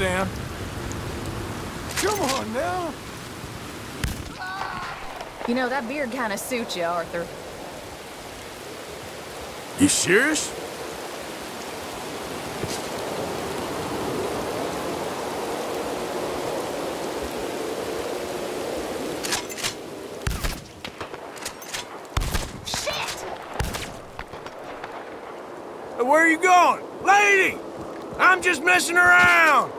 understand. Come on now. You know, that beard kind of suits you, Arthur. You serious? Where are you going? Lady! I'm just messing around!